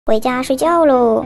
回家睡觉喽。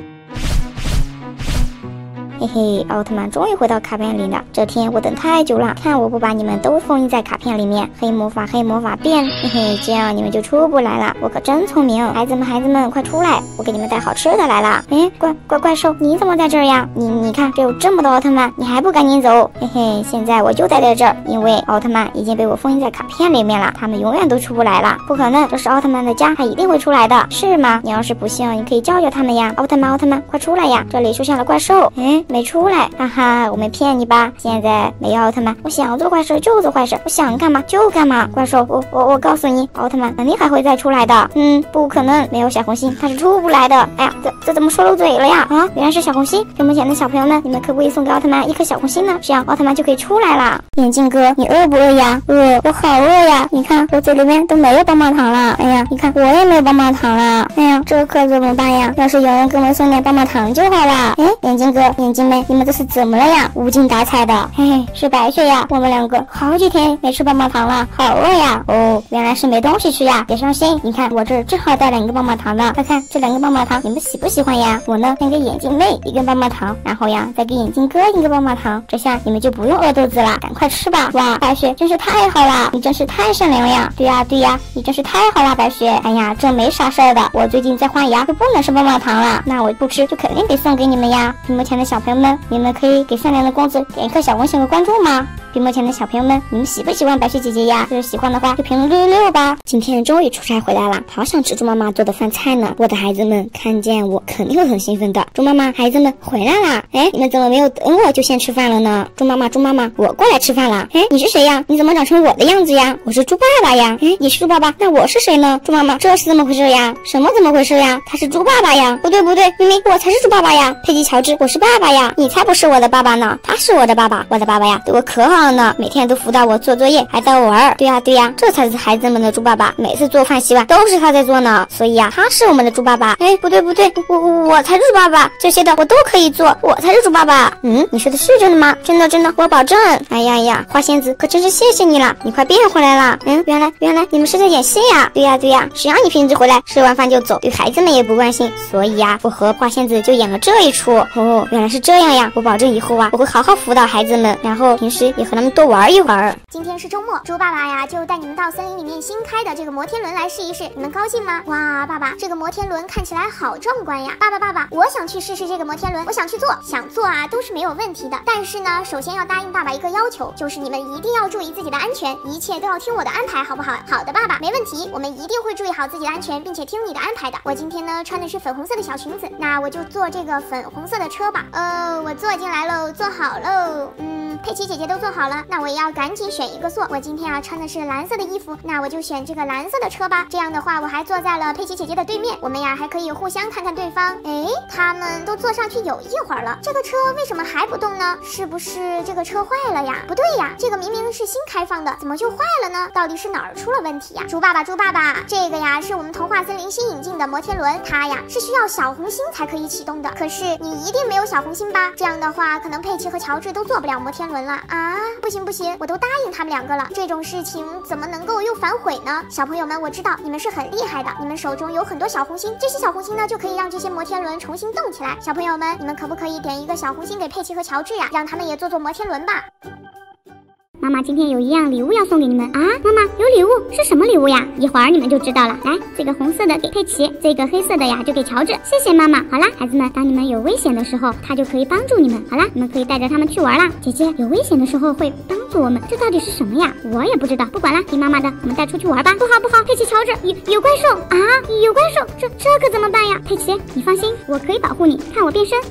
嘿嘿，奥特曼终于回到卡片里了。这天我等太久了，看我不把你们都封印在卡片里面，黑魔法变，嘿嘿，这样你们就出不来了。我可真聪明，孩子们，快出来，我给你们带好吃的来了。哎，怪兽，你怎么在这儿呀？你看，这有这么多奥特曼，你还不赶紧走？嘿嘿，现在我就待在这儿，因为奥特曼已经被我封印在卡片里面了，他们永远都出不来了。不可能，这是奥特曼的家，他一定会出来的，是吗？你要是不信，你可以叫他们呀。奥特曼，快出来呀！这里出现了怪兽，哎，没出来，哈哈，我没骗你吧？现在没有奥特曼，我想做坏事就做坏事，我想干嘛就干嘛。怪兽，我告诉你，奥特曼肯定还会再出来的。不可能，没有小红心他是出不来的。哎呀，这怎么说漏嘴了呀？啊，原来是小红心。屏幕前的小朋友们，你们可不可以送给奥特曼一颗小红心呢？这样奥特曼就可以出来了。眼镜哥，你饿不饿呀？饿，我好饿呀！你看我嘴里面都没有棒棒糖了。哎呀，你看我也没有棒棒糖了。哎呀，这可怎么办呀？要是有人给我送点棒棒糖就好了。哎，眼镜哥、眼镜妹，你们这是怎么了呀？无精打采的。嘿嘿，是白雪呀，我们两个好几天没吃棒棒糖了，好饿呀。哦，原来是没东西吃呀，别伤心，你看我这儿正好带2个棒棒糖呢，快看这2个棒棒糖你们喜不喜欢呀？我呢先给眼镜妹1根棒棒糖，然后呀再给眼镜哥1个棒棒糖，这下你们就不用饿肚子了，赶快吃吧。哇，白雪真是太好了，你真是太善良呀。对呀，你真是太好了，白雪。哎呀，这没啥事儿的，我最近在换牙，就不能吃棒棒糖了，那我不吃就肯定得送给你们呀。屏幕前的小朋友们，你们可以给善良的公子点一颗小红心和关注吗？屏幕前的小朋友们，你们喜不喜欢白雪姐姐呀？就是喜欢的话就评论666吧。今天终于出差回来了，好想吃猪妈妈做的饭菜呢。我的孩子们看见我肯定会很兴奋的。猪妈妈，孩子们回来啦！哎，你们怎么没有等我就先吃饭了呢？猪妈妈，我过来吃饭了。哎，你是谁呀？你怎么长成我的样子呀？我是猪爸爸呀。哎，你是猪爸爸，那我是谁呢？猪妈妈，这是怎么回事呀？什么怎么回事呀？他是猪爸爸呀？不对，明明我才是猪爸爸呀。佩奇乔治，我是爸爸呀，你才不是我的爸爸呢，他是我的爸爸。我的爸爸呀对我可好了呢，每天都辅导我做作业，还带我玩。对呀，这才是孩子们的猪爸爸，每次做饭洗碗都是他在做呢，所以呀他是我们的猪爸爸。哎，不对，我才是猪爸爸，这些的我都可以做，我才是猪爸爸。你说的是真的吗？真的，我保证。哎呀，花仙子可真是谢谢你了，你快变回来了。原来你们是在演戏呀。对呀，谁让你平时回来吃完饭就走，对孩子们也不关心，所以呀我和花仙子就演了这一出。哦，原来是这样呀，我保证以后啊我会好好辅导孩子们，然后平时也和他们多玩一会儿。 今天是周末，猪爸爸呀就带你们到森林里面新开的这个摩天轮来试一试，你们高兴吗？哇，爸爸，这个摩天轮看起来好壮观呀！爸爸，我想去试试这个摩天轮，我想去做，想做啊都是没有问题的。但是呢，首先要答应爸爸一个要求，就是你们一定要注意自己的安全，一切都要听我的安排，好不好？好的，爸爸，没问题，我们一定会注意好自己的安全，并且听你的安排的。我今天呢穿的是粉红色的小裙子，那我就坐这个粉红色的车吧。我坐进来喽，坐好喽。佩奇姐姐都坐好了，那我也要赶紧选一个坐。我今天啊穿的是蓝色的衣服，那我就选这个蓝色的车吧。这样的话，我还坐在了佩奇姐姐的对面，我们呀还可以互相看看对方。哎，他们都坐上去有一会儿了，这个车为什么还不动呢？是不是这个车坏了呀？不对呀，这个明明是新开放的，怎么就坏了呢？到底是哪儿出了问题呀？猪爸爸，这个呀是我们童话森林新引进的摩天轮，它呀是需要小红心才可以启动的。可是你一定没有小红心吧？这样的话，可能佩奇和乔治都坐不了摩天轮了啊！不行，我都答应他们2个了，这种事情怎么能够又反悔呢？小朋友们，我知道你们是很厉害的，你们手中有很多小红心，这些小红心呢就可以让这些摩天轮重新动起来。小朋友们，你们可不可以点一个小红心给佩奇和乔治呀，让他们也坐摩天轮吧？ 妈妈今天有一样礼物要送给你们啊！妈妈有礼物，是什么礼物呀？一会儿你们就知道了。来，这个红色的给佩奇，这个黑色的呀就给乔治。谢谢妈妈。好啦，孩子们，当你们有危险的时候，他就可以帮助你们。好啦，你们可以带着他们去玩啦。姐姐有危险的时候会帮助我们，这到底是什么呀？我也不知道。不管啦，听妈妈的，我们带出去玩吧。不好，佩奇、乔治，有怪兽啊！有怪兽，这可怎么办呀？佩奇，你放心，我可以保护你。看我变身。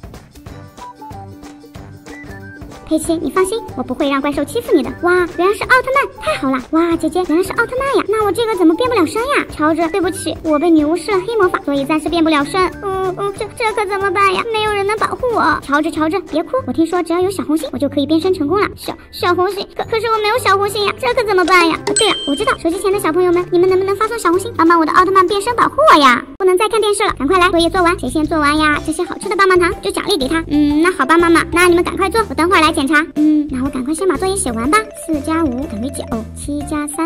佩奇，你放心，我不会让怪兽欺负你的。哇，原来是奥特曼，太好了！哇，姐姐原来是奥特曼呀，那我这个怎么变不了身呀？乔治，对不起，我被女巫施了黑魔法，所以暂时变不了身。这可怎么办呀？没有人能保护我。乔治，别哭，我听说只要有小红心，我就可以变身成功了。小红心，可是我没有小红心呀，这可怎么办呀？对了，我知道，手机前的小朋友们，你们能不能发送小红心，帮我的奥特曼变身保护我呀？不能再看电视了，赶快来，作业做完，谁先做完呀？这些好吃的棒棒糖就奖励给他。那好吧，妈妈，那你们赶快做，我等会儿来检查。那我赶快先把作业写完吧。4+5等于9，7+3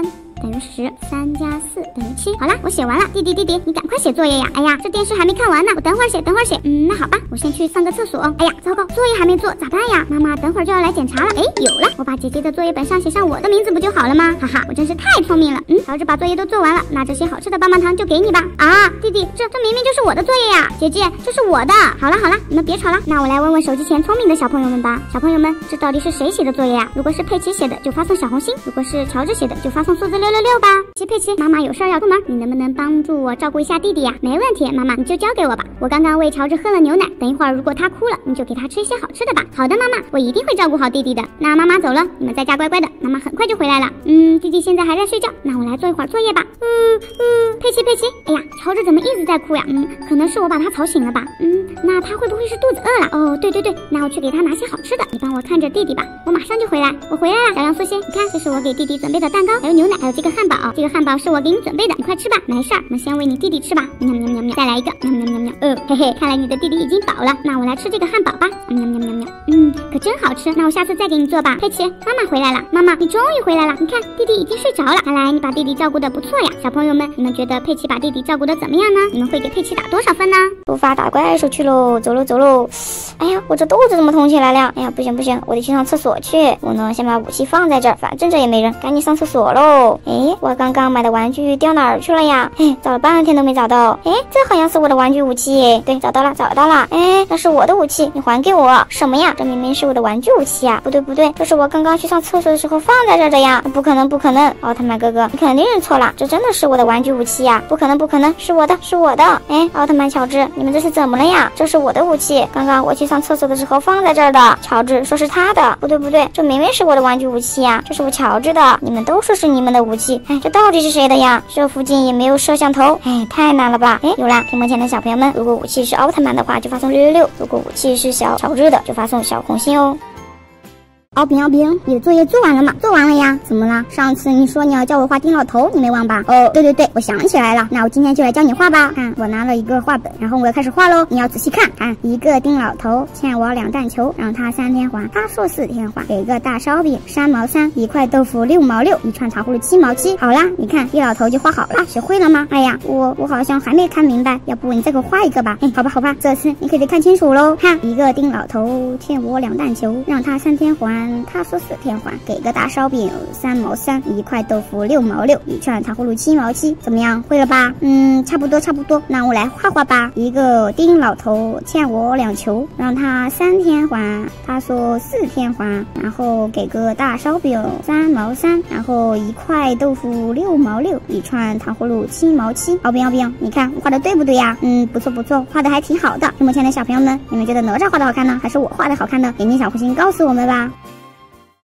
等于10，3加4等于7。好了，我写完了。弟弟，你赶快写作业呀！哎呀，这电视还没看完呢，我等会儿写。那好吧，我先去上个厕所。哎呀，糟糕，作业还没做，咋办呀？妈妈等会儿就要来检查了。哎，有了，我把姐姐的作业本上写上我的名字不就好了吗？哈哈，我真是太聪明了。乔治把作业都做完了，那这些好吃的棒棒糖就给你吧。啊，弟弟，这明明就是我的作业呀！姐姐，这是我的。好了，你们别吵了，那我来问问手机前聪明的小朋友们吧。小朋友们，这到底是谁写的作业呀？如果是佩奇写的，就发送小红心；如果是乔治写的，就发送数字666吧。佩奇，妈妈有事儿要出门，你能不能帮助我照顾一下弟弟呀？没问题，妈妈，你就交给我吧。我刚刚喂乔治喝了牛奶，等一会儿如果他哭了，你就给他吃一些好吃的吧。好的，妈妈，我一定会照顾好弟弟的。那妈妈走了，你们在家乖乖的，妈妈很快就回来了。弟弟现在还在睡觉，那我来做一会儿作业吧。佩奇，哎呀，乔治怎么一直在哭呀？可能是我把他吵醒了吧。那他会不会是肚子饿了？哦，对，那我去给他拿些好吃的，你帮我看着弟弟吧，我马上就回来。我回来了，小羊苏西，你看，这是我给弟弟准备的蛋糕，还有牛奶，还有这个汉堡。这个汉堡是我给你准备的，你快吃吧。没事儿，我们先喂你弟弟吃吧。再来一个，嘿嘿，看来你的弟弟已经饱了，那我来吃这个汉堡吧。可真好吃，那我下次再给你做吧。佩奇，妈妈回来了，妈妈，你终于回来了。你看，弟弟已经睡着了，看来你把弟弟照顾得不错呀。小朋友们，你们觉得佩奇把弟弟照顾得怎么样呢？你们会给佩奇打多少分呢？出发打怪兽去喽，走喽。哎呀，我这肚子怎么痛起来了？哎呀，不行，我得去上厕所去。我呢，先把武器放在这儿，反正这也没人，赶紧上厕所喽。哎，我刚刚买的玩具掉哪儿去了呀？哎，找了半天都没找到。哎，这好像是我的玩具武器。对，找到了。哎，那是我的武器，你还给我。什么呀？这明明是我的玩具武器呀！不对，这是我刚刚去上厕所的时候放在这儿的呀！不可能！奥特曼哥哥，你肯定认错了，这真的是我的玩具武器呀！不可能，是我的。哎，奥特曼、乔治，你们这是怎么了呀？这是我的武器，刚刚我去上厕所的时候放在这儿的。乔治说是他的，不对，这明明是我的玩具武器呀！这是我乔治的，你们都说是你们的武器，哎，这到底是谁的呀？这附近也没有摄像头，哎，太难了吧？哎，有了，屏幕前的小朋友们，如果武器是奥特曼的话，就发送666；如果武器是小乔治的，就发送小红心哦。敖丙，你的作业做完了吗？做完了呀。怎么了？上次你说你要教我画丁老头，你没忘吧？哦，对，我想起来了。那我今天就来教你画吧。看，我拿了一个画本，然后我要开始画喽。你要仔细看，看一个丁老头欠我2弹球，让他3天还，他说4天还。给个大烧饼3毛3，一块豆腐6毛6，一串糖葫芦7毛7。好啦，你看丁老头就画好了，学会了吗？哎呀，我好像还没看明白，要不你再给我画一个吧？哎，好吧，这次你可得看清楚喽。看，一个丁老头欠我2弹球，让他3天还。他说4天还，给个大烧饼3毛3，一块豆腐6毛6，一串糖葫芦7毛7，怎么样？会了吧？差不多。那我来画吧。一个丁老头欠我2球，让他3天还，他说4天还，然后给个大烧饼3毛3，然后一块豆腐6毛6，一串糖葫芦7毛7。敖丙，你看我画的对不对呀？不错，画的还挺好的。屏幕前的小朋友们，你们觉得哪吒画的好看呢，还是我画的好看呢？点击小红心告诉我们吧。